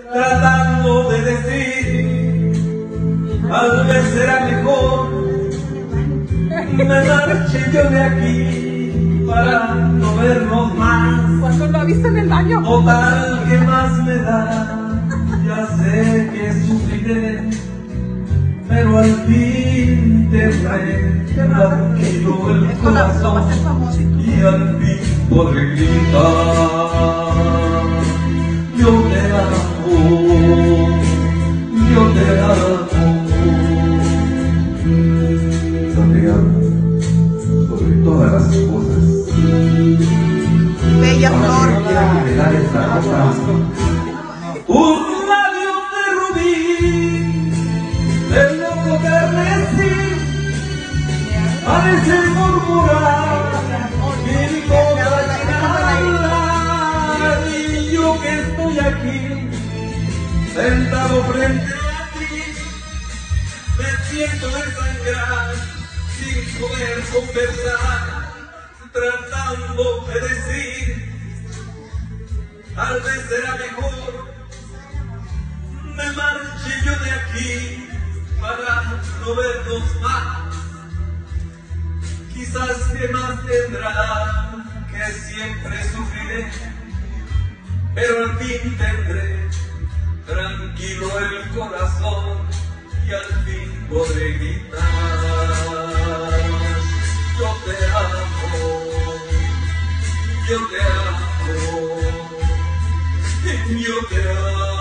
tratando de decir, tal vez será mejor me marche yo de aquí para no vernos más. ¿Cuándo lo viste en el baño? Total, ¿qué más me da? Ya sé que sufriré, pero al fin tendré tranquilo el corazón y al fin podré gritar: yo te amo, yo te amo. Yo te amo sobre todas las cosas. Bella flor. Un labio de rubí, de loco carmesí, parece murmurar mil cosas que hablar, y yo que estoy aquí, sentado frente a ti, me siento desangrar, sin poder conversar, tratando de decir, tal vez será mejor me marche yo de aquí para no vernos más. Quizás que más tendrá, que siempre sufriré, pero al fin tendré tranquilo el corazón y al fin podré gritar: yo te amo, yo te amo, yo te amo.